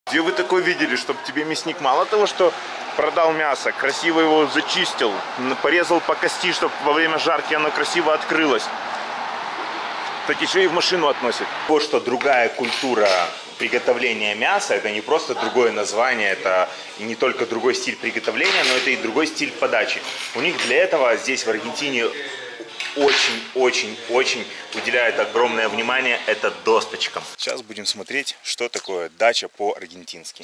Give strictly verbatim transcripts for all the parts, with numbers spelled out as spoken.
Где вы такое видели, чтобы тебе мясник мало того, что продал мясо, красиво его зачистил, порезал по кости, чтобы во время жарки оно красиво открылось, так еще и в машину относит. То, что другая культура приготовления мяса, это не просто другое название, это и не только другой стиль приготовления, но это и другой стиль подачи. У них для этого здесь в Аргентине очень-очень-очень уделяют огромное внимание это досточкам. Сейчас будем смотреть, что такое дача по-аргентински.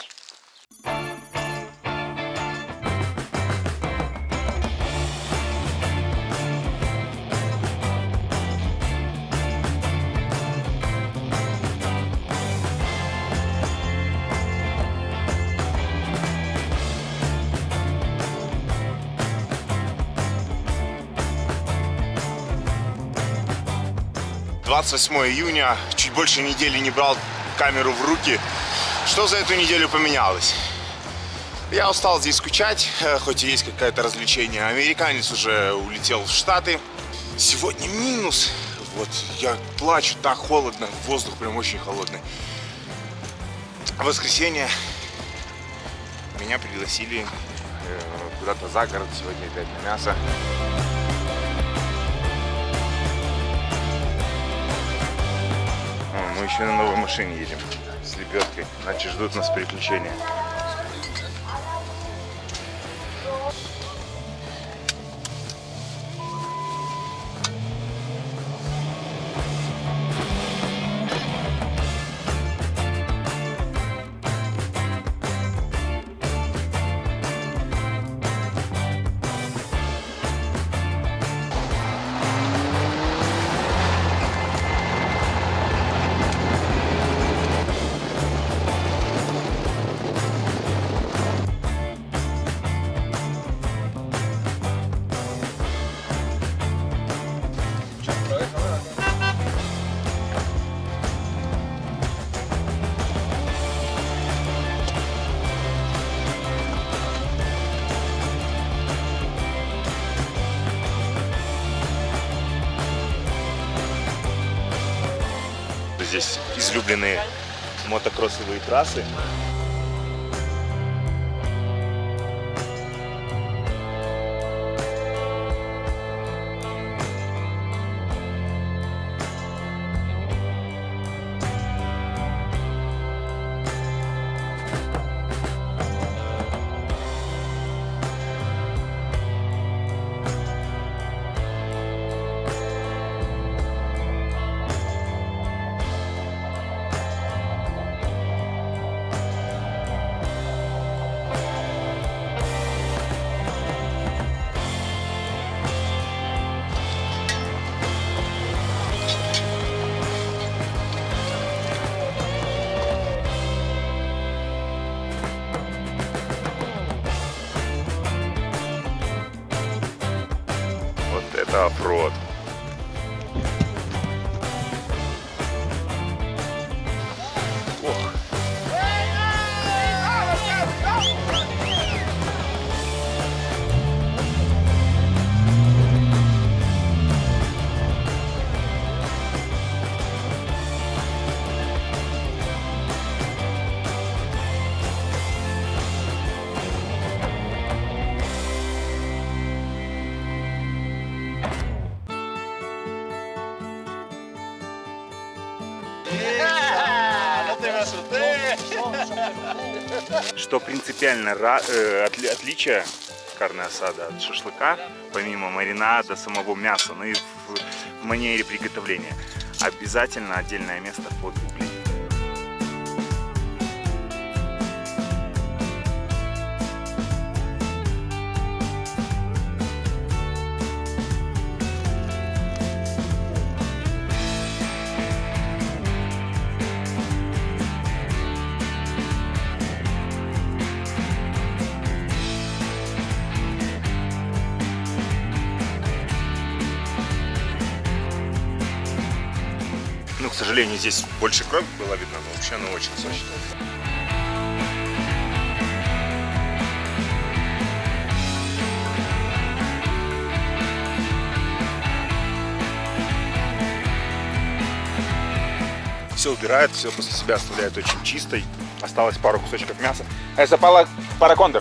двадцать восьмое июня, чуть больше недели не брал камеру в руки. Что за эту неделю поменялось? Я устал здесь скучать, хоть и есть какое-то развлечение. Американец уже улетел в Штаты. Сегодня минус. Вот я плачу, так холодно, воздух прям очень холодный. В воскресенье меня пригласили куда-то за город, сегодня опять на мясо. Мы еще на новой машине едем с лебедкой, значит ждут нас приключения. Здесь излюбленные мотокроссовые трассы. Это оффроуд. Ох. Что принципиально э, отли, отличие карне асада от шашлыка, помимо маринада, самого мяса, но и в, в манере приготовления, обязательно отдельное место под угли. Ну, к сожалению, здесь больше крови было видно, но вообще оно очень сочное. Все убирают, все после себя оставляют очень чистой. Осталось пару кусочков мяса. Это пара, пара кондор.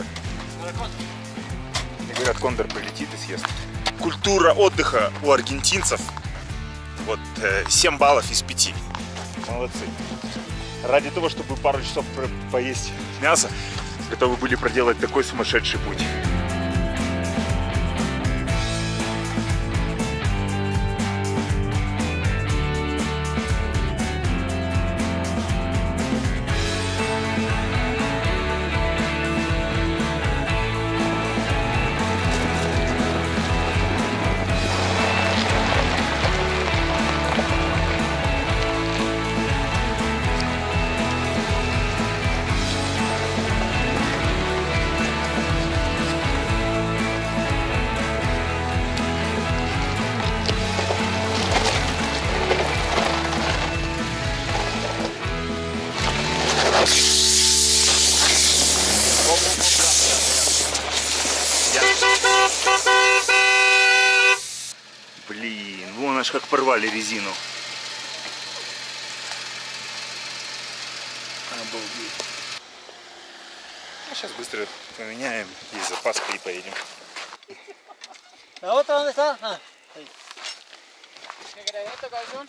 Мне говорят, кондор прилетит и съест. Культура отдыха у аргентинцев. Вот семь баллов из пяти. Молодцы. Ради того, чтобы пару часов поесть мясо, готовы были проделать такой сумасшедший путь. Блин, вон аж как порвали резину. Обалдеть. А сейчас быстро поменяем, есть запаска и поедем. ¿La otra dónde está? Ah, ahí. ¿Qué querés esto, cabezón?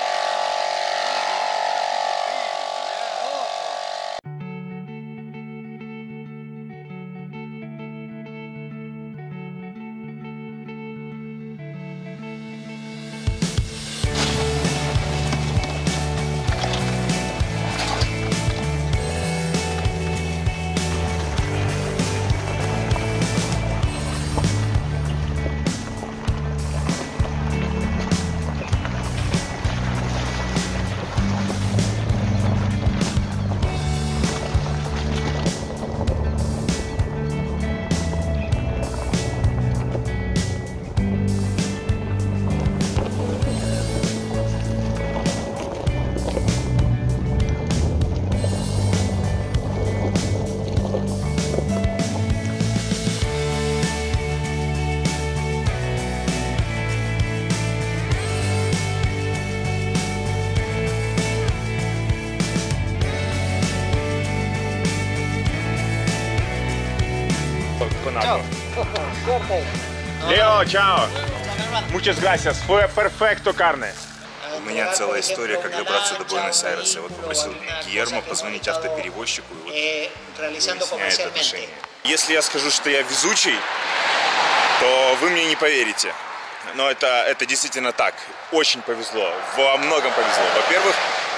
Chao. Leo, чао. Muchas gracias. Fue perfecto carne. У меня целая история, как добраться до Буэнос-Айреса. Вот попросил Гиермо позвонить автоперевозчику и вот выясняет отношения. Если я скажу, что я везучий, то вы мне не поверите. Но это, это действительно так. Очень повезло. Во многом повезло. Во-первых,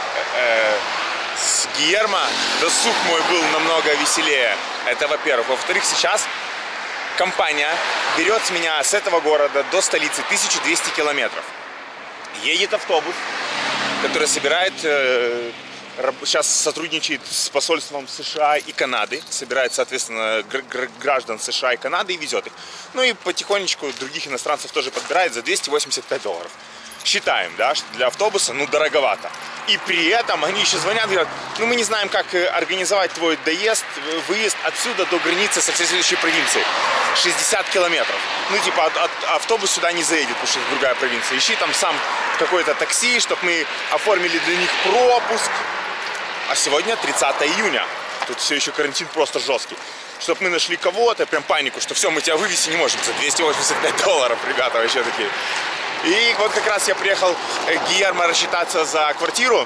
э, с Гиермо досуг мой был намного веселее. Это во-первых. Во-вторых, сейчас компания берет с меня с этого города до столицы тысячу двести километров. Едет автобус, который собирает, э, сейчас сотрудничает с посольством США и Канады, собирает, соответственно, граждан США и Канады и везет их. Ну и потихонечку других иностранцев тоже подбирает за двести восемьдесят пять долларов. Считаем, да, что для автобуса, ну, дороговато. И при этом они еще звонят, говорят, ну, мы не знаем, как организовать твой доезд, выезд отсюда до границы со всей следующей провинции. шестьдесят километров. Ну, типа, от, от, автобус сюда не заедет, потому что это другая провинция. Ищи там сам какое-то такси, чтобы мы оформили для них пропуск. А сегодня тридцатое июня. Тут все еще карантин просто жесткий. Чтобы мы нашли кого-то, прям панику, что все, мы тебя вывести не можем за двести восемьдесят пять долларов, ребята, вообще такие. И вот как раз я приехал к Гиермо рассчитаться за квартиру.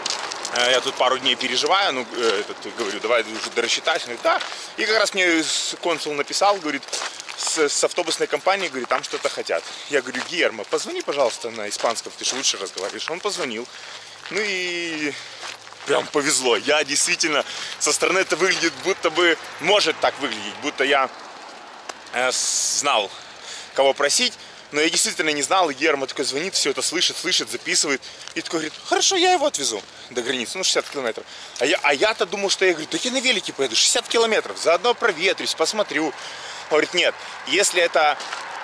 Я тут пару дней переживаю, ну, этот, говорю, давай уже дорассчитать. Он говорит, да. И как раз мне консул написал, говорит, с, с автобусной компанией, говорит, там что-то хотят. Я говорю, Гиермо, позвони, пожалуйста, на испанском, ты же лучше разговариваешь. Он позвонил. Ну и прям повезло. Я действительно, со стороны это выглядит, будто бы, может так выглядеть, будто я э, знал, кого просить. Но я действительно не знал, и Гиермо такой звонит, все это слышит, слышит, записывает. И такой говорит, хорошо, я его отвезу до границы, ну шестьдесят километров. А, я, а я-то думал, что я говорю, так я на велике поеду, шестьдесят километров, заодно проветрюсь, посмотрю. Он говорит, нет, если это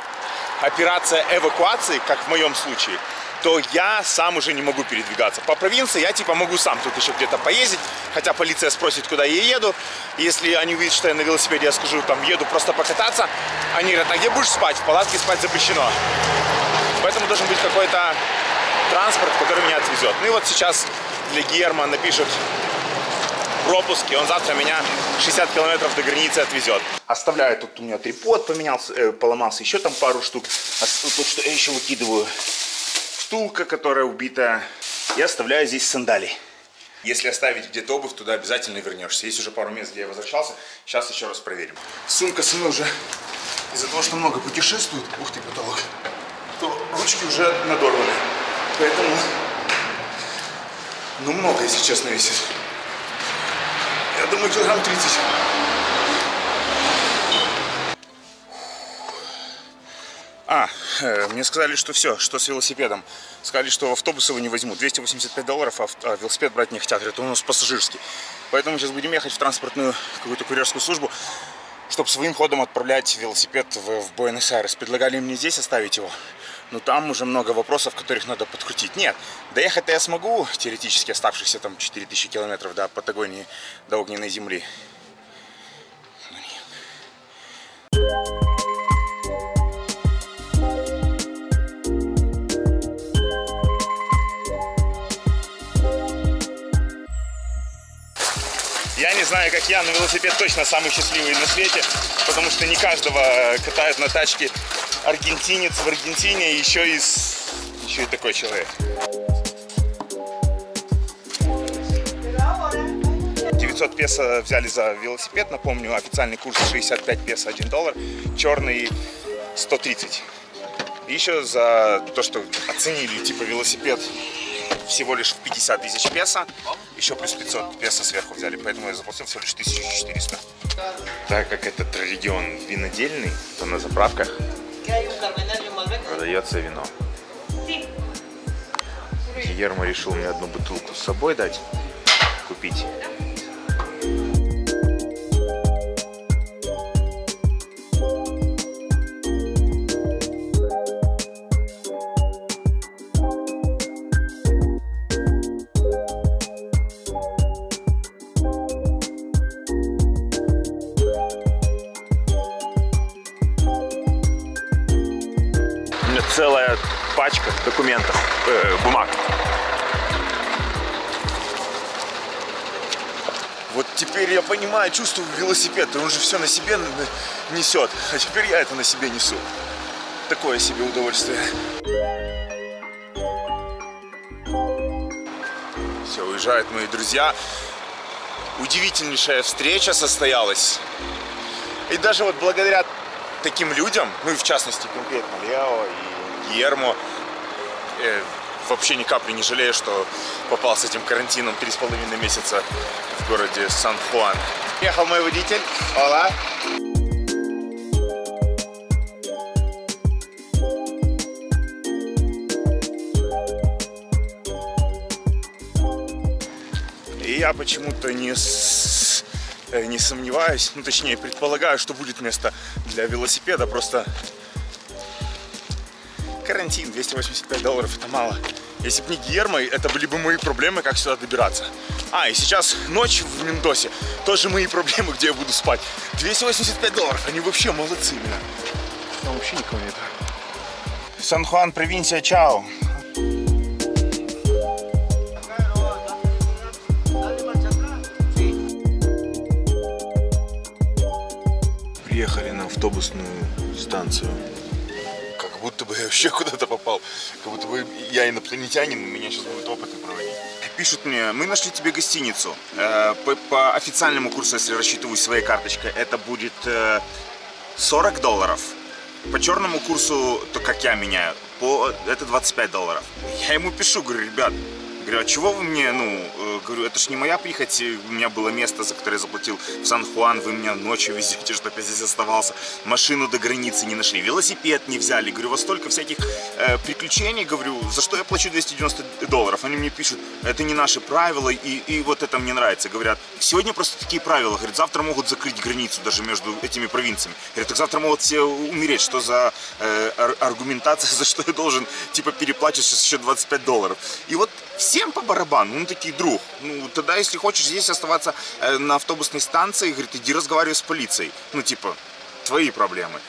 операция эвакуации, как в моем случае, то я сам уже не могу передвигаться. По провинции я типа могу сам тут еще где-то поездить, хотя полиция спросит, куда я еду. Если они увидят, что я на велосипеде, я скажу, там, еду просто покататься. Они говорят, а где будешь спать? В палатке спать запрещено. Поэтому должен быть какой-то транспорт, который меня отвезет. Ну и вот сейчас для Гиермо напишут пропуск, и он завтра меня шестьдесят километров до границы отвезет. Оставляю, тут у меня трипод поменялся, э, поломался, еще там пару штук. А тут что я еще выкидываю? Втулка, которая убитая. И оставляю здесь сандалии. Если оставить где-то обувь, туда обязательно вернешься. Есть уже пару мест, где я возвращался. Сейчас еще раз проверим. Сумка со мной уже из-за того, что много путешествует. Ух ты, потолок. То ручки уже надорваны. Поэтому, ну, много, если честно, весит. Я думаю, килограмм тридцать. А, э, мне сказали, что все, что с велосипедом. Сказали, что автобус его не возьму. двести восемьдесят пять долларов, а, а велосипед брать не хотят. Это у нас пассажирский. Поэтому сейчас будем ехать в транспортную какую-то курьерскую службу, чтобы своим ходом отправлять велосипед в, в Буэнос-Айрес. Предлагали мне здесь оставить его, но там уже много вопросов, которых надо подкрутить. Нет, доехать-то я смогу, теоретически оставшихся там четыре тысячи километров до Патагонии, до огненной земли. Но нет. Я не знаю, как я, но велосипед точно самый счастливый на свете, потому что не каждого катают на тачке аргентинец в Аргентине, еще и, с... еще и такой человек. девятьсот песо взяли за велосипед, напомню, официальный курс шестьдесят пять песо, один доллар, черный сто тридцать. И еще за то, что оценили типа велосипед всего лишь в пятьдесят тысяч песо, еще плюс пятьсот песо сверху взяли, поэтому я заплатил всего лишь тысячу четыреста. Так как этот регион винодельный, то на заправках продается вино. Гильермо решил мне одну бутылку с собой дать, купить. Целая пачка документов, э, бумаг. Вот теперь я понимаю, чувствую велосипед, он же все на себе несет, а теперь я это на себе несу. Такое себе удовольствие. Все, уезжают мои друзья. Удивительнейшая встреча состоялась. И даже вот благодаря таким людям, ну и в частности конкретно Лео и Гильермо, э, вообще ни капли не жалею, что попал с этим карантином три с половиной месяца в городе Сан-Хуан. Ехал мой водитель. Ола. И я почему-то не, с... не сомневаюсь, ну точнее предполагаю, что будет место для велосипеда, просто карантин, двести восемьдесят пять долларов, это мало. Если бы не Гильермо, это были бы мои проблемы, как сюда добираться. А, и сейчас ночь в Мендосе, тоже мои проблемы, где я буду спать. двести восемьдесят пять долларов, они вообще молодцы, меня. Там вообще никого нет. Сан-Хуан, провинция, чао. Приехали на автобусную станцию. Как будто бы я вообще куда-то попал. Как будто бы я инопланетянин, и меня сейчас будут опыты проводить. Пишут мне, мы нашли тебе гостиницу. По, по официальному курсу, если рассчитываю своей карточкой, это будет сорок долларов. По черному курсу, то как я меняю, по, это двадцать пять долларов. Я ему пишу, говорю, ребят, говорю, а чего вы мне, ну, говорю, это ж не моя прихоть, у меня было место, за которое я заплатил в Сан-Хуан, вы меня ночью везете, чтобы я здесь оставался, машину до границы не нашли, велосипед не взяли, говорю, у вас столько всяких э, приключений, говорю, за что я плачу двести девяносто долларов, они мне пишут, это не наши правила, и, и вот это мне нравится, говорят, сегодня просто такие правила, говорят, завтра могут закрыть границу даже между этими провинциями, говорят, так завтра могут все умереть, что за э, ар аргументация, за что я должен, типа, переплачивать сейчас еще двадцать пять долларов, и вот всем по барабану, ну такие, друг, ну тогда если хочешь здесь оставаться э, на автобусной станции, говорит, иди разговаривай с полицией, ну типа, твои проблемы.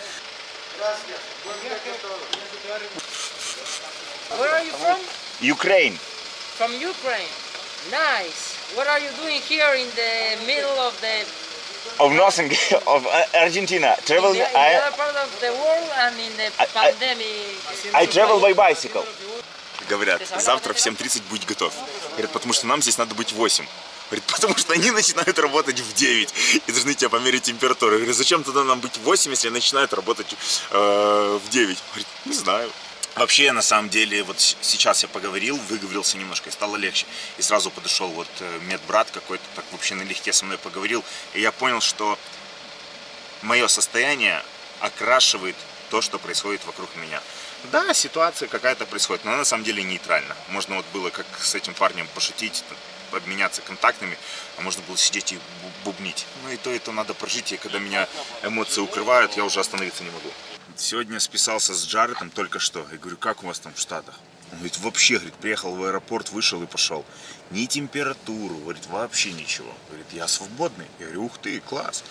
Where are you from? Ukraine. From Ukraine. Nice. What are you doing here in the middle of the Of nothing, of Argentina. Travel. in the, in the other part of the world and in the I- I- pandemic? I travel by bicycle. Говорят, завтра в семь тридцать будь готов. Говорят, потому что нам здесь надо быть в восемь. Говорит, потому что они начинают работать в девять и должны тебя померить температуру. Я говорю, зачем тогда нам быть в восемь, если начинают работать э, в девять? Говорит, не знаю. Вообще, на самом деле, вот сейчас я поговорил, выговорился немножко и стало легче. И сразу подошел вот медбрат какой-то, так вообще налегке со мной поговорил. И я понял, что мое состояние окрашивает то, что происходит вокруг меня. Да, ситуация какая-то происходит, но она на самом деле нейтральна. Можно вот было как с этим парнем пошутить, обменяться контактами, а можно было сидеть и бубнить. Ну и то, и то надо прожить, и когда меня эмоции укрывают, я уже остановиться не могу. Сегодня списался с Джаредом только что. Я говорю, как у вас там в Штатах? Он говорит, вообще, говорит, приехал в аэропорт, вышел и пошел. Ни температуру, говорит, вообще ничего. Говорит, я свободный. Я говорю, ух ты, класс.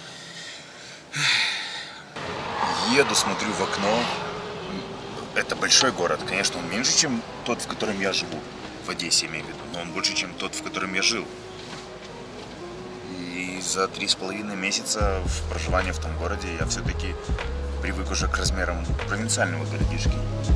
Еду, смотрю в окно. Это большой город, конечно, он меньше, чем тот, в котором я живу. В Одессе, имею в виду. Но он больше, чем тот, в котором я жил. И за три с половиной месяца в проживании в том городе я все-таки привык уже к размерам провинциального городишки.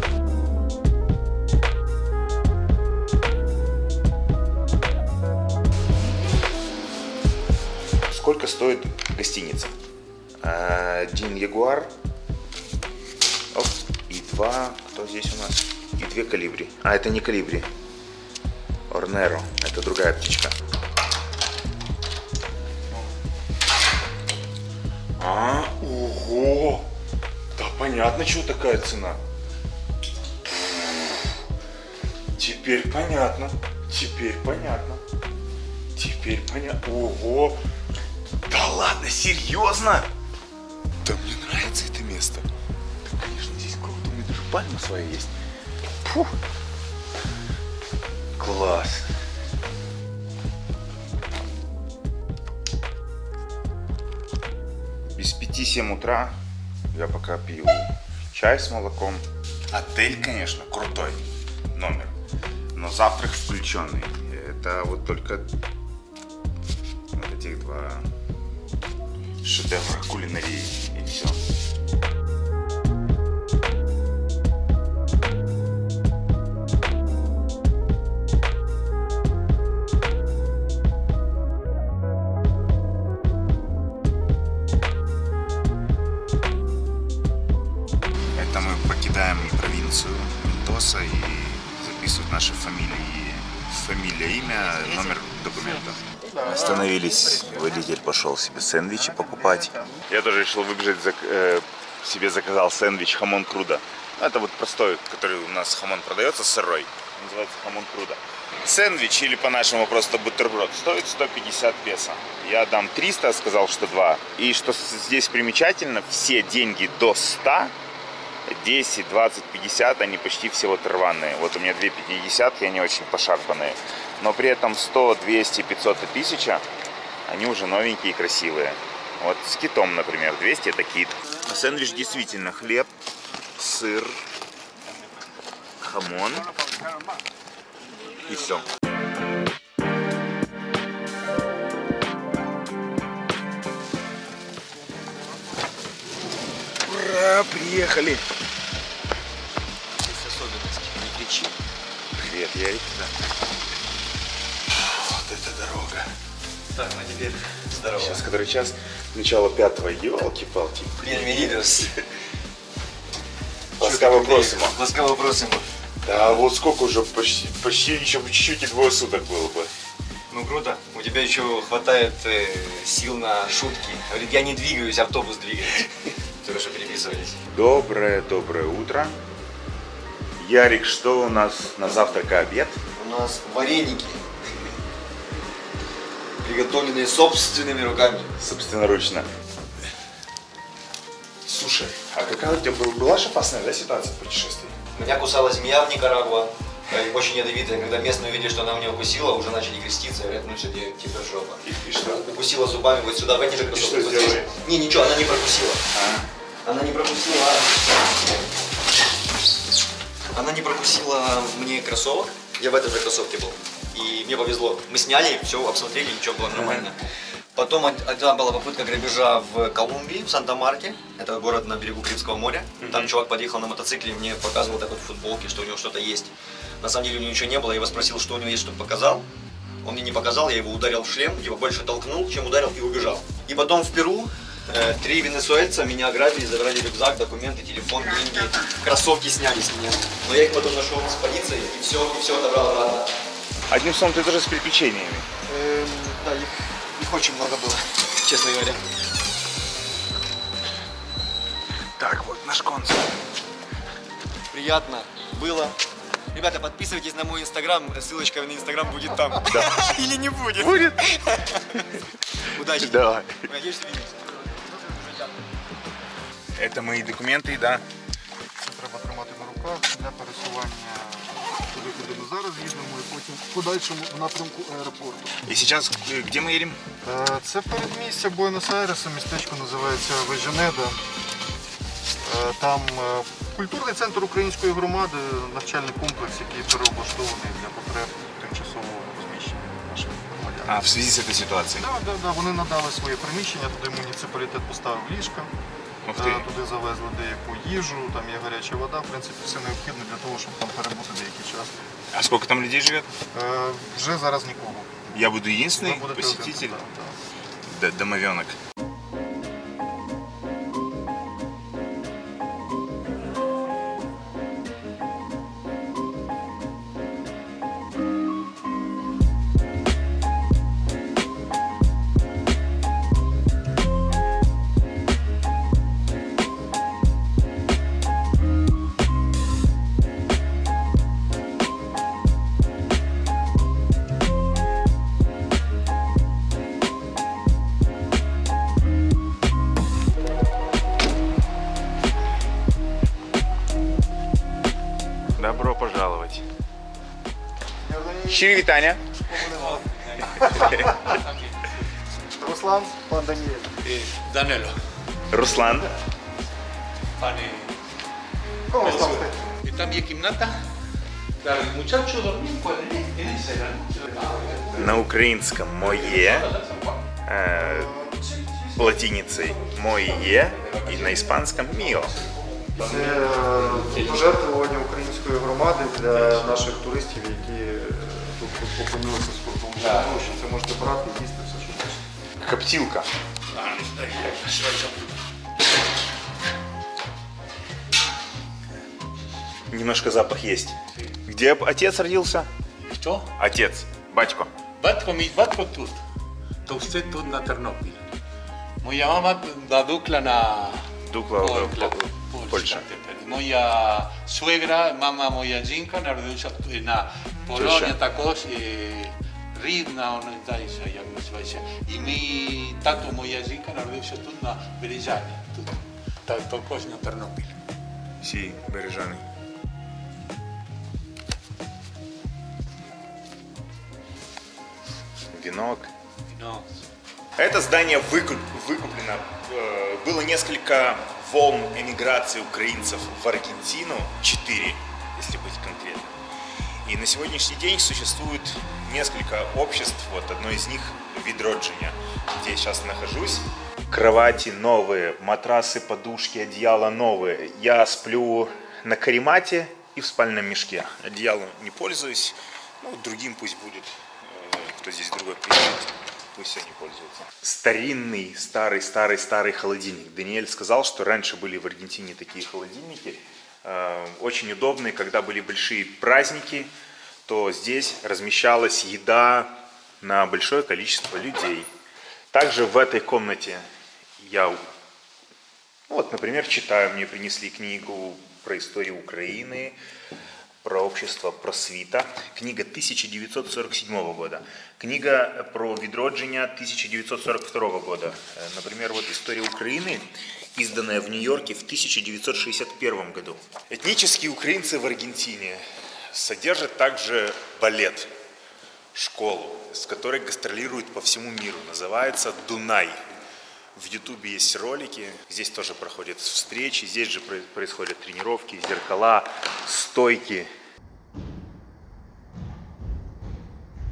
Сколько стоит гостиница? Один Ягуар. Оп. И два, кто здесь у нас? И две Колибри. А, это не Колибри. Орнеро. Это другая птичка. А, ого! Да понятно, чего такая цена. Теперь понятно. Теперь понятно. Теперь понятно. Ого! Да ладно, серьезно? Да мне нравится это место. Да, конечно, здесь круто. У меня даже пальма своя есть. Фух. Класс. Без пяти-семь утра я пока пью чай с молоком. Отель, конечно, крутой номер, но завтрак включенный. Это вот только вот этих два шедевра кулинарии и все. Это мы покидаем провинцию Мендоса и записывают наши фамилии, фамилия, имя, номер документов. Остановились, водитель пошел себе сэндвичи покупать. Я тоже решил выбежать, э, себе заказал сэндвич хамон крудо. Это вот простой, который у нас хамон продается сырой, называется хамон крудо. Сэндвич или по-нашему просто бутерброд стоит сто пятьдесят песо. Я дам триста, сказал, что два. И что здесь примечательно, все деньги до ста, десять, двадцать, пятьдесят, они почти все вот рваные. Вот у меня две пятидесятки, они очень пошарпанные. Но при этом сто, двести, пятьсот и тысяча, они уже новенькие и красивые. Вот с китом, например, двести это кит. А сэндвич действительно хлеб, сыр, хамон и все. Ура, приехали! Есть особенности, не кричи. Привет, Ярик. Да. Вот это дорога. Так, ну теперь здорово. Сейчас который час? Начало пятого, елки-палки. Bienvenidos. Ласкаво просим. Ласкаво просим. Да, вот сколько уже, почти, почти еще чуть-чуть и двое суток было бы. Ну круто. У тебя еще хватает э, сил на шутки. Говорит, я не двигаюсь, автобус двигается. Только что переписывались. Доброе-доброе утро. Ярик, что у нас на завтрак и обед? У нас вареники, приготовленные собственными руками. Собственноручно. Слушай, а какая у тебя была же опасная, да, ситуация в путешествии? Меня кусала змея в Никарагуа. Очень ядовитая. Когда местные увидели, что она меня укусила, уже начали креститься. Говорят, ну что, типа жопа. И, и что? Укусила зубами вот сюда, в эти же кусок. что Вот сделали? здесь. Не, ничего, она не прокусила. А? Она не прокусила. Она не прокусила мне кроссовок. Я в этом же кроссовке был. И мне повезло. Мы сняли, все обсмотрели, ничего было нормально. Потом одна была попытка грабежа в Колумбии, в Санта-Марке. Это город на берегу Карибского моря. Там чувак подъехал на мотоцикле и мне показывал такой в футболке, что у него что-то есть. На самом деле у него ничего не было. Я его спросил, что у него есть, чтобы показал. Он мне не показал, я его ударил в шлем, его больше толкнул, чем ударил, и убежал. И потом в Перу э, три венесуэльца меня ограбили, забрали рюкзак, документы, телефон, деньги, кроссовки сняли с меня. Но я их потом нашел с полицией и все, и все отобрал обратно. Одним словом, ты тоже с приключениями. Эм, да, их, их очень много было, честно говоря. Так, вот наш консул. Приятно было. Ребята, подписывайтесь на мой инстаграм, ссылочка на инстаграм будет там. Да. Или не будет. Будет. Удачи. Давай. Надеюсь, увидимся. Это мои документы, да. Це треба тримати на руках для пересування туди, куди ми зараз їдемо, і потім в подальшому в напрямку аеропорту. И сейчас э, где мы едем? Е, Це передмістя Буенос-Айреса, містечко називається Веженеда. Е, Там е, культурний центр української громади, навчальний комплекс, який переоблаштований для потреб тимчасового розміщення наших громадян. А, в связи с этой ситуацией. Да, да, да, вони надали своє приміщення, туди муніципалітет поставив ліжка. Ух Е, ты. Туди завезли деяку їжу, там є гаряча вода, в принципі, все необхідне для того, щоб там перебути деякий час. А сколько там людей живет? Е, Вже зараз нікого. Я буду единственный Ви будете посетитель, один, да, да. д- домовенок. Добро пожаловать. Щирі вітання. Руслан, пан Даніель. Danilo, Руслан. pane. ¿Cómo está usted? ¿Está mi kimnata? El muchacho dormía en cuál en ese era. На українському моє, е, латиницей моє і на іспанському міо. Це пожертвування української громади для наших туристів, які тут опинилися з кордону. Це можете брати і їсти все, що хочете. Коптилка. Немножко запах есть. Где отец родился? Что? Отец. Батько. Батко mi batko тут. То usted тут на Тернопіль. Моя мама da Dukla na Дукла, Польща. Польща. Польща. Моя suegra, mama moja жінка, народилася на Полоні Польща. також Рівна, вона здається, як називається. І мій тато, моя жінка, народився тут на Бережані, тут. Та також на Тернопіль. Всі бережани. Венок. Ну, Это здание выкуп- выкуплено. Э, Было несколько волн эмиграции украинцев в Аргентину, четыре, если быть конкретным. И на сегодняшний день существует несколько обществ. Вот одно из них — Відродження, где я сейчас нахожусь. Кровати новые, матрасы, подушки, одеяла новые. Я сплю на каремате и в спальном мешке. Одеялом не пользуюсь. Ну, другим пусть будет, э, кто здесь другой приедет. Пусть они пользуются. Старинный, старый, старый, старый холодильник. Даниэль сказал, что раньше были в Аргентине такие холодильники. Э, очень удобные, когда были большие праздники, то здесь размещалась еда на большое количество людей. Также в этой комнате я, ну вот, например, читаю. Мне принесли книгу про историю Украины, про общество Просвіта. Книга тысяча девятьсот сорок седьмого года. Книга про Відродження тысяча девятьсот сорок второго года. Например, вот «История Украины», изданная в Нью-Йорке в тысяча девятьсот шестьдесят первом году. Этнические украинцы в Аргентине содержат также балет, школу, с которой гастролируют по всему миру. Называется «Дунай». В Ютубе есть ролики, здесь тоже проходят встречи, здесь же происходят тренировки, зеркала, стойки.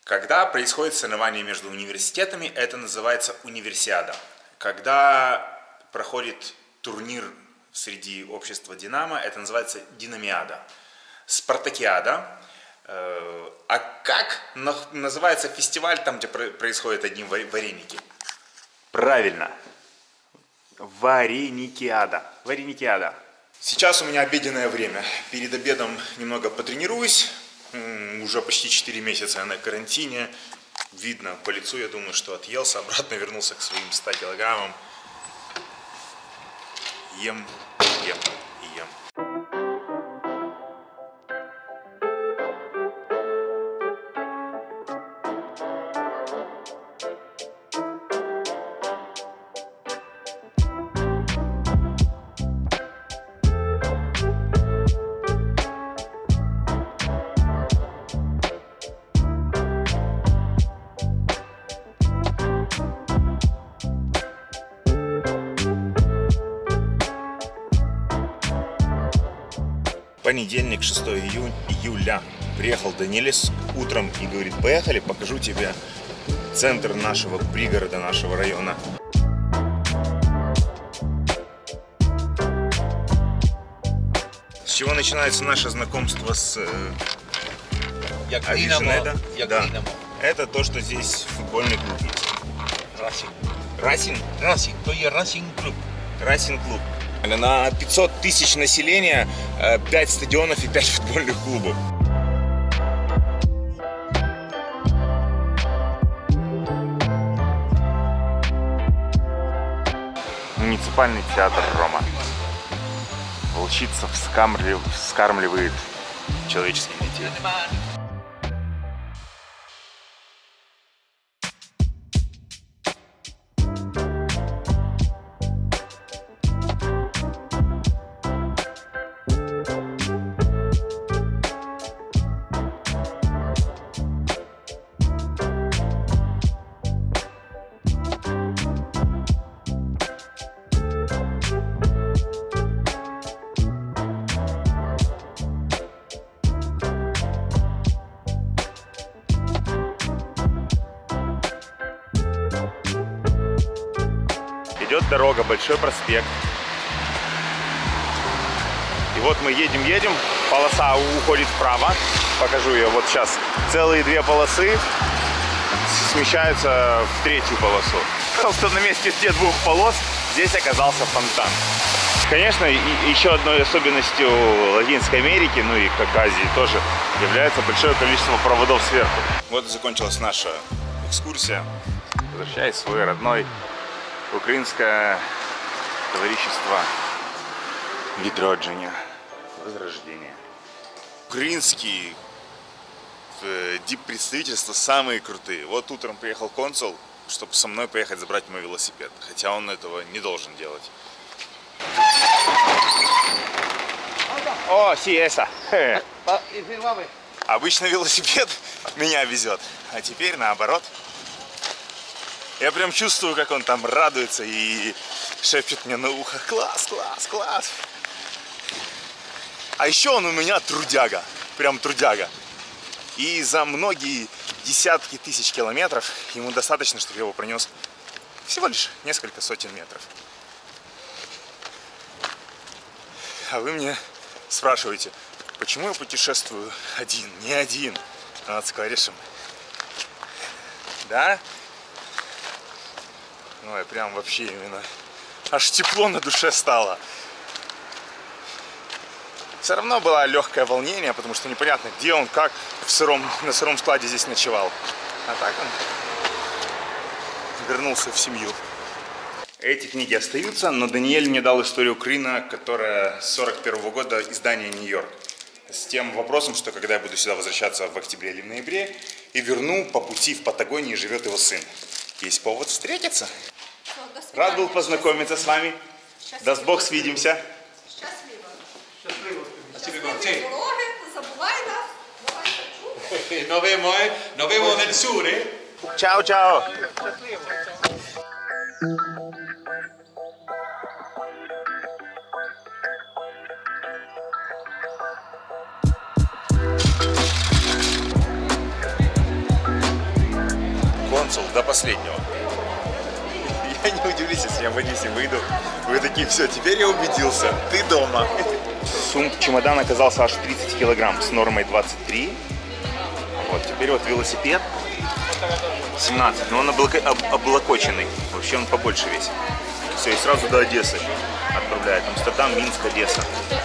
Когда происходит соревнование между университетами, это называется универсиада. Когда проходит турнир среди общества «Динамо», это называется динамиада. Спартакиада. А как называется фестиваль, там, где происходят одни вареники? Правильно. Вареникиада. Вареникиада. Сейчас у меня обеденное время. Перед обедом немного потренируюсь. Уже почти четыре месяца я на карантине. Видно по лицу, я думаю, что отъелся. Обратно вернулся к своим ста килограммам. Ем, ем и ем. Понедельник, шестое июля. Приехал Данилис утром и говорит: поехали, покажу тебе центр нашего пригорода, нашего района. С чего начинается наше знакомство с Авиженеда? Да. Это то, что здесь футбольный клуб есть. Расинг. Расинг? Расинг, то есть Расинг клуб. Расинг клуб. На пятьсот тысяч населения, пять стадионов и пять футбольных клубов. Муниципальный театр Рома. Волчица вскармливает человеческих детей. Идет дорога, большой проспект. И вот мы едем-едем, полоса уходит вправо. Покажу ее вот сейчас. Целые две полосы смещаются в третью полосу. Просто на месте тех двух полос здесь оказался фонтан. Конечно, и еще одной особенностью Латинской Америки, ну и как Азии тоже, является большое количество проводов сверху. Вот и закончилась наша экскурсия. Возвращаясь в свой родной украинское товарищество Відродження, Возрождение. Украинские дип-представительства самые крутые. Вот утром приехал консул, чтобы со мной поехать забрать мой велосипед. Хотя он этого не должен делать. О, сиеса. Обычно велосипед меня везет, а теперь наоборот. Я прям чувствую, как он там радуется и шепчет мне на ухо: класс, класс, класс. А еще он у меня трудяга, прям трудяга. И за многие десятки тысяч километров ему достаточно, чтобы я его пронес всего лишь несколько сотен метров. А вы мне спрашиваете, почему я путешествую один, не один, а с корешем? Да? Ой, прям вообще именно аж тепло на душе стало. Все равно было легкое волнение, потому что непонятно, где он, как в сыром, на сыром складе здесь ночевал. А так он вернулся в семью. Эти книги остаются, но Даниэль мне дал историю Украины, которая с сорок первого года, издание «Нью-Йорк». С тем вопросом, что когда я буду сюда возвращаться в октябре или в ноябре, и верну, по пути в Патагонии живет его сын. Есть повод встретиться. Рад был познакомиться с вами. Даст Бог, свидимся. Щасливо. Щасливо. Щасливі дороги, не забувай нас. Давай. Nos vemos, eh? Nos vemos del sur, eh? Чао, чао. последнего. Я не удивлюсь, если я в Одессе выйду. Вы такие, все, теперь я убедился, ты дома. Сумка, чемодан оказался аж тридцать килограмм с нормой двадцать три. Вот, теперь вот велосипед семнадцать, но он облако... об... облокоченный. Вообще он побольше весит. Все, и сразу до Одессы отправляет. Амстердам, Минск, Одесса.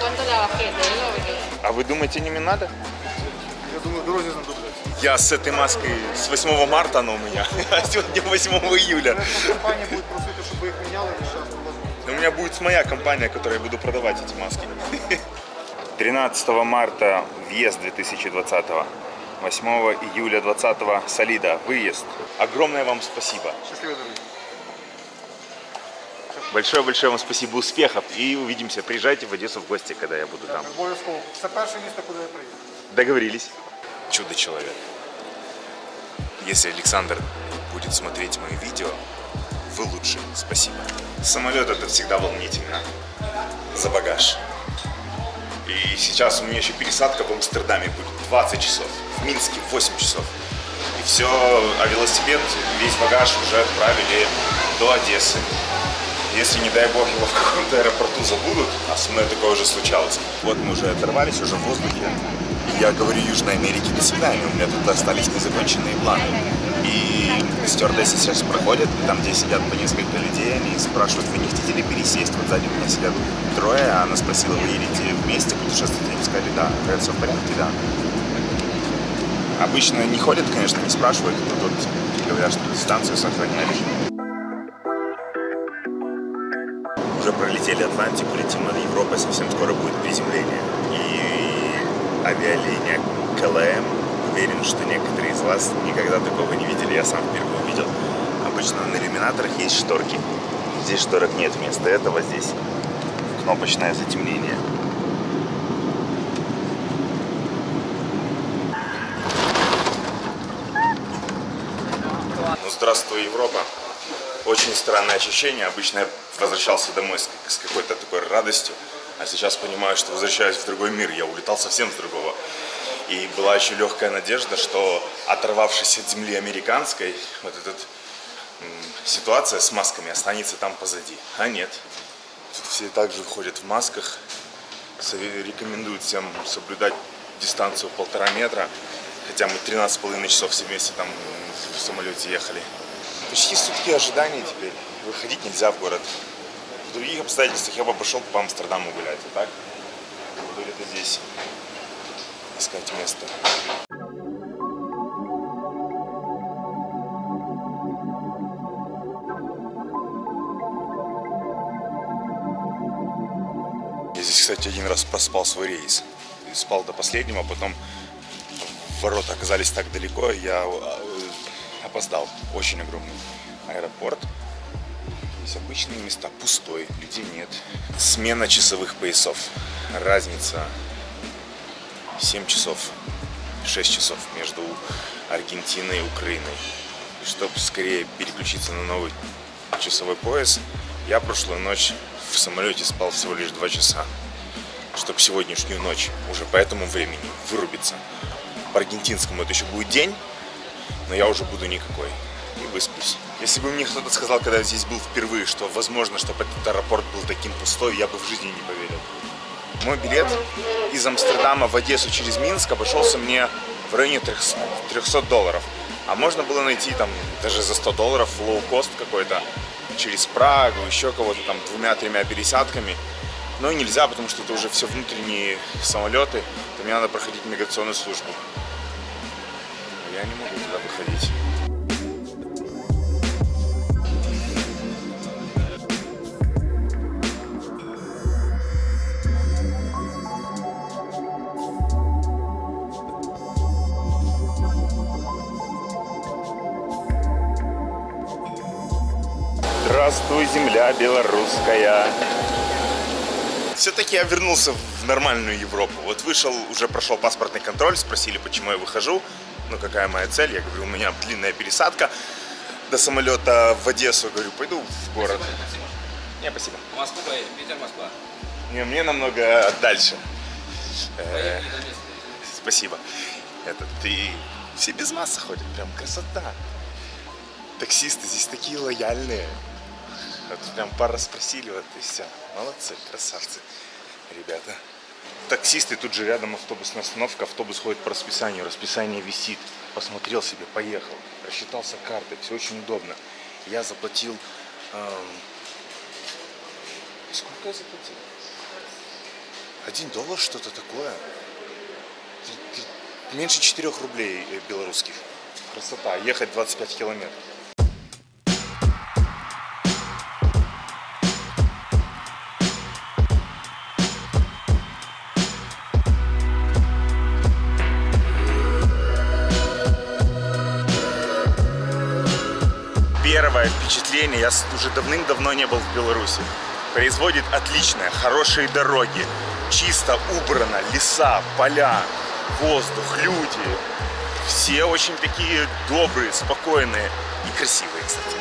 А вы думаете, не мне надо? Я думаю, в дороге знадобляться. Я с этой маской с восьмого марта она у меня, а сегодня восьмого июля. Компания будет просить, чтобы их меняли, и сейчас У меня будет моя компания, которая я буду продавать эти маски. тринадцатого марта въезд две тысячи двадцатого. восьмого июля двадцатого Солида. Выезд. Огромное вам спасибо. Счастливой дороги. Большое-большое вам спасибо, успехов. И увидимся. Приезжайте в Одессу в гости, когда я буду там. Обов'язково. Це перше місто, куди я приїду. Договорились. Чудо-человек. Если Александр будет смотреть мои видео, вы лучший. Спасибо. Самолет — это всегда волнительно. За багаж. И сейчас у меня еще пересадка в Амстердаме будет двадцать часов. В Минске восемь часов. И все, а велосипед, весь багаж уже отправили до Одессы. Если, не дай бог, его в каком-то аэропорту забудут, а со мной такое уже случалось. Вот мы уже оторвались, уже в воздухе. И я говорю Южной Америке до свидания. У меня тут остались незаконченные планы. И стюардессы сейчас проходят, и там, где сидят по несколько людей, они спрашивают, вы не хотите ли пересесть? Вот сзади меня сидят трое, а она спросила, вы едете вместе путешествовать? Они сказали, да. Говорят, все в порядке, да. Обычно не ходят, конечно, не спрашивают, но тут говорят, что дистанцию сохраняли. Уже пролетели Атлантику, летим над Европой, совсем скоро будет приземление. И авиалиния КЛМ, уверен, что некоторые из вас никогда такого не видели, я сам впервые увидел. Обычно на иллюминаторах есть шторки. Здесь шторок нет, вместо этого здесь кнопочное затемнение. Ну, здравствуй, Европа. Очень странное ощущение. Обычно я возвращался домой с, с какой-то такой радостью, а сейчас понимаю, что возвращаюсь в другой мир. Я улетал совсем с другого. И была еще легкая надежда, что, оторвавшись от земли американской, вот эта ситуация с масками останется там позади. А нет. Тут все также ходят в масках. Рекомендуют всем соблюдать дистанцию полтора метра. Хотя мы тринадцать с половиной часов все вместе там в самолете ехали. Почти сутки ожидания теперь. Выходить нельзя в город. В других обстоятельствах я бы пошел по Амстердаму гулять. А так буду где-то здесь искать место. Я здесь, кстати, один раз проспал свой рейс. Спал до последнего, а потом ворота оказались так далеко, я опоздал. Очень огромный аэропорт. Здесь обычные места, пустой, людей нет. Смена часовых поясов. Разница семь часов, шесть часов между Аргентиной и Украиной. И чтобы скорее переключиться на новый часовой пояс, я прошлую ночь в самолете спал всего лишь два часа. Чтобы сегодняшнюю ночь уже по этому времени вырубиться. По аргентинскому это еще будет день, но я уже буду никакой. И высплюсь. Если бы мне кто-то сказал, когда я здесь был впервые, что возможно, чтобы этот аэропорт был таким пустой, я бы в жизни не поверил. Мой билет из Амстердама в Одессу через Минск обошелся мне в районе трехсот долларов. А можно было найти там даже за сто долларов лоу-кост какой-то через Прагу, еще кого-то там двумя-тремя пересадками. Но и нельзя, потому что это уже все внутренние самолеты, то мне надо проходить миграционную службу. Но я не могу туда выходить. Здравствуй, земля белорусская. Все-таки я вернулся в нормальную Европу. Вот вышел, уже прошел паспортный контроль, спросили, почему я выхожу, ну какая моя цель. Я говорю, у меня длинная пересадка до самолета в Одессу. Говорю, пойду в город. Не, спасибо. В Москву поедем, Питер, Москва. Не, мне намного дальше. Э, спасибо. Это ты все без масок ходят, прям красота. Таксисты здесь такие лояльные. Вот прям пара спросили, вот и все. Молодцы, красавцы, ребята. Таксисты, тут же рядом автобусная остановка, автобус ходит по расписанию, расписание висит. Посмотрел себе, поехал, рассчитался картой, все очень удобно. Я заплатил... Эм... Сколько я заплатил? Один доллар, что-то такое. Меньше четырёх рублей белорусских. Красота, ехать двадцать пять километров. Первое впечатление, я уже давным-давно не был в Беларуси. Производит отличное, хорошие дороги, чисто убрано, леса, поля, воздух, люди. Все очень такие добрые, спокойные и красивые, кстати.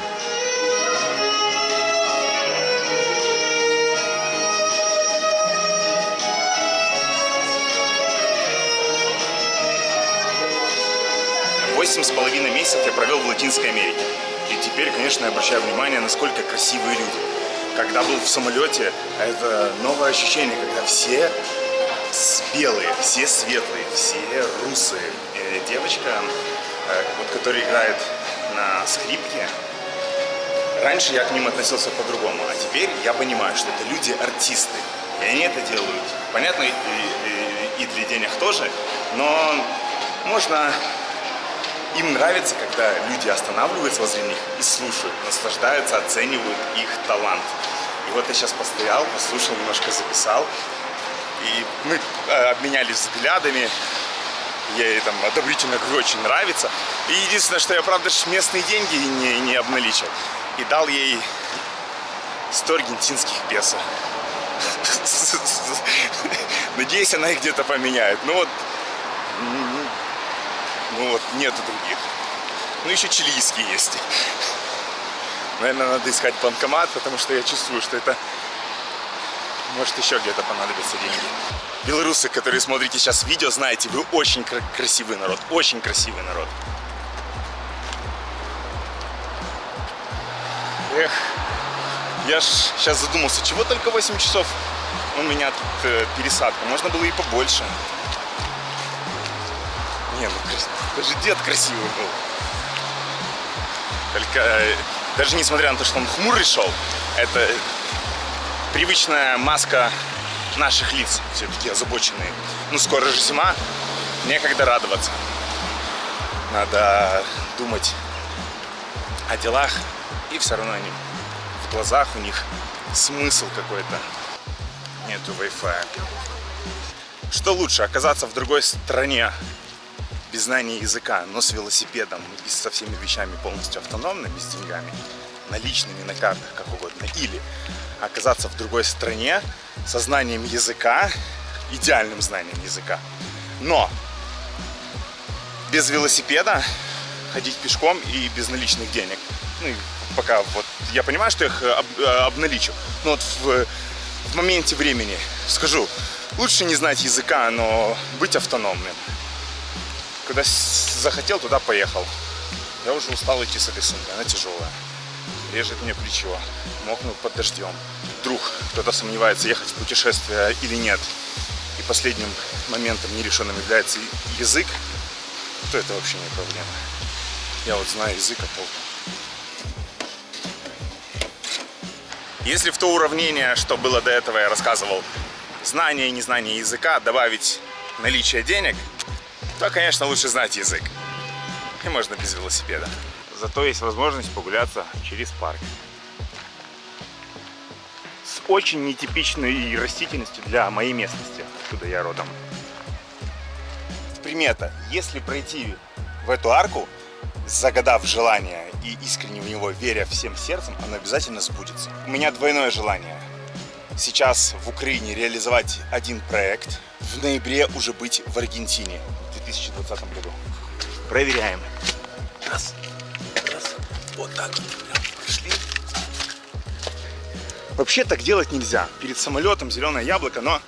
Восемь с половиной месяцев я провел в Латинской Америке. И теперь, конечно, я обращаю внимание, насколько красивые люди. Когда был в самолете, это новое ощущение, когда все белые, все светлые, все русые. И девочка, вот, которая играет на скрипке, раньше я к ним относился по-другому, а теперь я понимаю, что это люди-артисты. И они это делают. Понятно, и, и, и для денег тоже, но можно... Им нравится, когда люди останавливаются возле них и слушают, наслаждаются, оценивают их талант. И вот я сейчас постоял, послушал, немножко записал. И мы обменялись взглядами. Я ей там одобрительно говорю, очень нравится. И единственное, что я, правда, местные деньги не, не обналичил. И дал ей сто аргентинских песо. Надеюсь, она их где-то поменяет. Ну вот... Ну вот, нету других. Ну, еще чилийские есть. Наверное, надо искать банкомат, потому что я чувствую, что это... Может, еще где-то понадобятся деньги. Белорусы, которые смотрите сейчас видео, знаете, вы очень кра- красивый народ. Очень красивый народ. Эх, я ж сейчас задумался, чего только восемь часов у меня тут э, пересадка. Можно было и побольше. Не, ну даже дед красивый был. Только даже несмотря на то, что он хмурый шел, это привычная маска наших лиц, все-таки озабоченные. Ну, скоро же зима, некогда радоваться. Надо думать о делах, и все равно они в глазах у них смысл какой-то. Нету Wi-Fi. Что лучше, оказаться в другой стране без знания языка, но с велосипедом и со всеми вещами полностью автономными, с деньгами, наличными на картах, как угодно, или оказаться в другой стране со знанием языка, идеальным знанием языка, но без велосипеда, ходить пешком и без наличных денег. Ну и пока вот я понимаю, что их об, обналичу, но вот в, в моменте времени скажу, лучше не знать языка, но быть автономным. Когда захотел, туда поехал. Я уже устал идти с этой сумкой, она тяжелая. Режет мне плечо, мокну под дождем. Вдруг кто-то сомневается, ехать в путешествие или нет. И последним моментом нерешенным является язык, то это вообще не проблема. Я вот знаю язык от толку. Если в то уравнение, что было до этого, я рассказывал, знание и незнание языка добавить наличие денег, то, конечно, лучше знать язык. И можно без велосипеда. Зато есть возможность погуляться через парк. С очень нетипичной растительностью для моей местности, откуда я родом. Примета. Если пройти в эту арку, загадав желание и искренне в него веря всем сердцем, оно обязательно сбудется. У меня двойное желание. Сейчас в Украине реализовать один проект. В ноябре уже быть в Аргентине в две тысячи двадцатом году. Проверяем. Раз, раз. Вот так вот. Прям прошли. Вообще так делать нельзя. Перед самолетом зеленое яблоко, но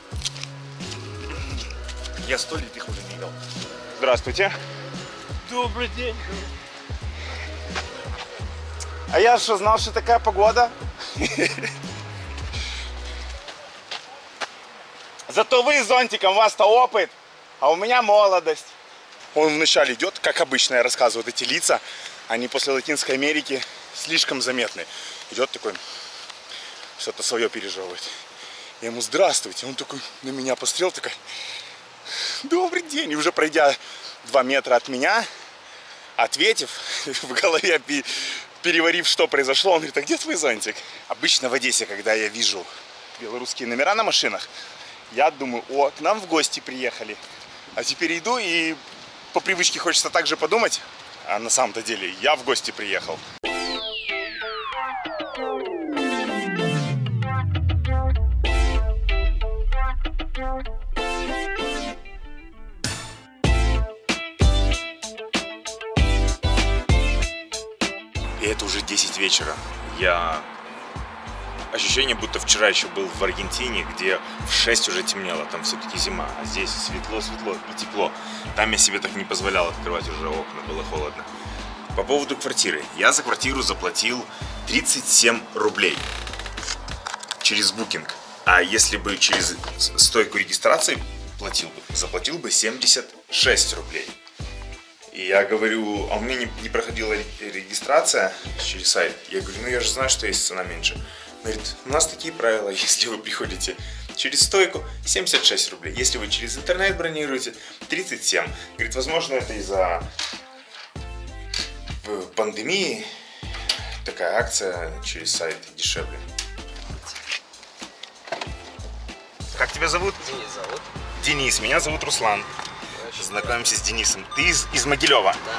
я сто лет их уже не видел. Здравствуйте. Добрый день. А я что, знал, что такая погода? Зато вы с зонтиком, у вас-то опыт, а у меня молодость. Он вначале идет, как обычно я рассказываю, эти лица, они после Латинской Америки слишком заметны. Идет такой, что-то свое пережевывает. Я ему здравствуйте, он такой на меня посмотрел, такой, добрый день. И уже пройдя два метра от меня, ответив, в голове переварив, что произошло, он говорит, а где твой зонтик? Обычно в Одессе, когда я вижу белорусские номера на машинах, я думаю, о, к нам в гости приехали. А теперь иду и по привычке хочется так же подумать, а на самом-то деле я в гости приехал. И это уже десять вечера. Я... Ощущение, будто вчера еще был в Аргентине, где в шесть уже темнело, там все-таки зима. А здесь светло-светло и тепло. Там я себе так не позволял открывать уже окна, было холодно. По поводу квартиры. Я за квартиру заплатил тридцать семь рублей через Booking. А если бы через стойку регистрации платил бы, заплатил бы семьдесят шесть рублей. И я говорю, а у меня не, не проходила регистрация через сайт. Я говорю, ну я же знаю, что есть цена меньше. Он говорит, у нас такие правила, если вы приходите через стойку, семьдесят шесть рублей. Если вы через интернет бронируете, тридцать семь. Говорит, возможно, это из-за пандемии такая акция через сайт дешевле. Как тебя зовут? Денис зовут. Денис, меня зовут Руслан. Знакомимся с Денисом. Ты из, из Могилева? Да,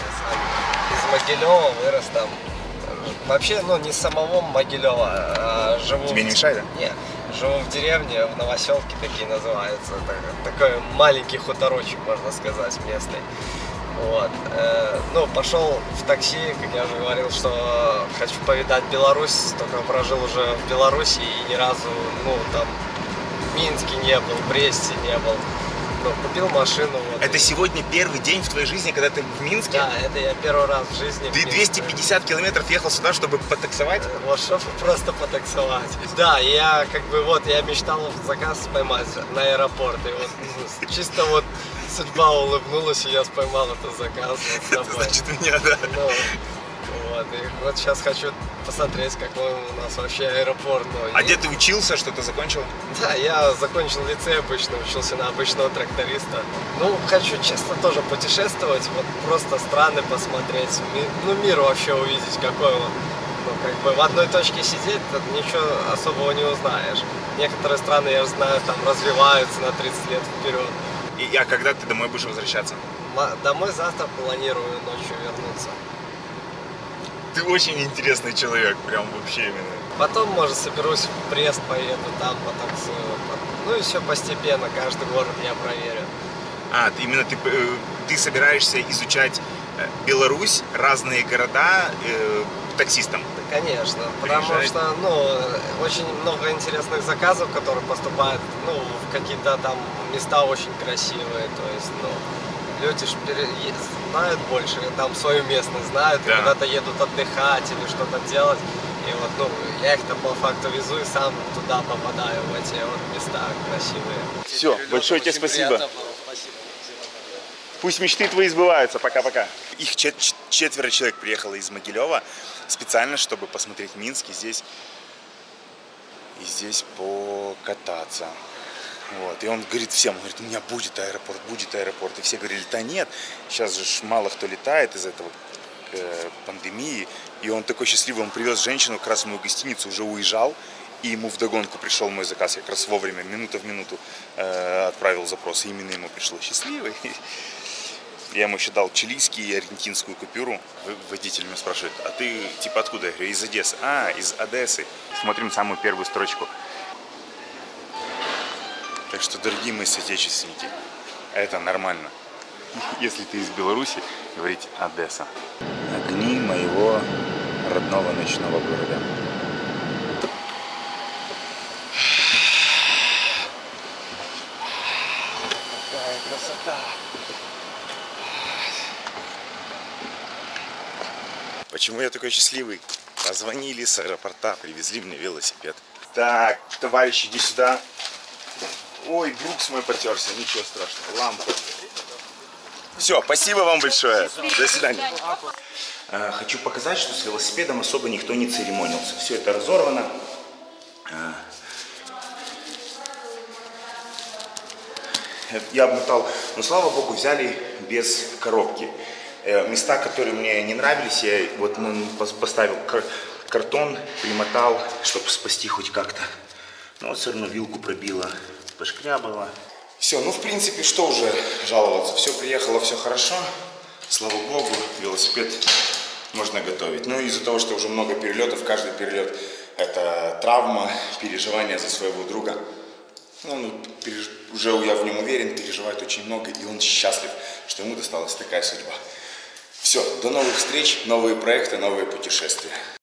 я из Могилева вырос там. Вообще, ну, не с самого Могилева, а живу... Тебе не мешает, да? Нет, живу в деревне, в Новоселке такие называются. Такой маленький хуторочек, можно сказать, местный. Вот. Ну, пошел в такси, как я уже говорил, что хочу повидать Беларусь, только прожил уже в Беларуси и ни разу, ну, там, в Минске не был, в Бресте не был. Ну, купил машину. Вот, это и... сегодня первый день в твоей жизни, когда ты в Минске? Да, это я первый раз в жизни. Ты двести пятьдесят километров ехал сюда, чтобы потаксовать? Вот, чтобы просто потаксовать. Да, я как бы вот, я мечтал заказ поймать на аэропорт. И вот ну, чисто вот судьба улыбнулась, и я поймал этот заказ. Вот, это значит меня, да? Ну, вот, и вот сейчас хочу посмотреть, какой у нас вообще аэропорт. Ну, а и... где ты учился, что ты закончил? Да, я закончил лицей обычно, учился на обычного тракториста. Ну, хочу, честно, тоже путешествовать, вот просто страны посмотреть, ну, мир вообще увидеть, какой он. Ну, как бы в одной точке сидеть, ничего особого не узнаешь. Некоторые страны, я знаю, там развиваются на тридцать лет вперед. И, а когда ты домой будешь возвращаться? Домой завтра планирую ночью вернуться. Ты очень интересный человек, прям вообще именно. Потом, может, соберусь в Брест, поеду там, потанцую. Ну и все постепенно, каждый город я проверю. А, ты, именно ты, ты собираешься изучать Беларусь, разные города э, таксистом? Да, конечно, потому Приезжать. что, ну, очень много интересных заказов, которые поступают, ну, в какие-то там места очень красивые, то есть, ну, люди ж пере... знают больше, там свою местность знают, да. И куда-то едут отдыхать или что-то делать. И вот, ну, я их-то по факту везу и сам туда попадаю, в эти вот места красивые. Все, большое тебе спасибо. Спасибо. Пусть мечты твои сбываются. Пока-пока. Их чет четверо человек приехало из Могилева специально, чтобы посмотреть Минск и здесь, и здесь покататься. Вот. И он говорит всем, он говорит, у меня будет аэропорт, будет аэропорт. И все говорили, да нет, сейчас же мало кто летает из этого э, пандемии. И он такой счастливый, он привез женщину как раз в мою гостиницу, уже уезжал. И ему вдогонку пришел мой заказ, я как раз вовремя, минута в минуту э, отправил запрос. И именно ему пришло счастливый. Я ему еще дал чилийский и аргентинскую купюру. Водитель меня спрашивает, а ты типа откуда? Я говорю, из Одессы. А, из Одессы. Смотрим самую первую строчку. Так что, дорогие мои соотечественники, это нормально. Если ты из Беларуси, говорить Одесса. Огни моего родного ночного города. Какая красота! Почему я такой счастливый? Позвонили с аэропорта, привезли мне велосипед. Так, товарищ, иди сюда. Ой, Брукс мой потерся, ничего страшного, лампа. Все, спасибо вам большое. До свидания. Хочу показать, что с велосипедом особо никто не церемонился. Все это разорвано. Я обмотал, но слава богу, взяли без коробки. Места, которые мне не нравились, я вот поставил картон, примотал, чтобы спасти хоть как-то. Но все равно вилку пробило, пошкрябало. Все, ну в принципе, что уже жаловаться? Все приехало, все хорошо. Слава богу, велосипед можно готовить. Ну из-за того, что уже много перелетов, каждый перелет это травма, переживания за своего друга. Ну, ну переж... уже я в нем уверен, переживает очень много, и он счастлив, что ему досталась такая судьба. Все, до новых встреч, новые проекты, новые путешествия.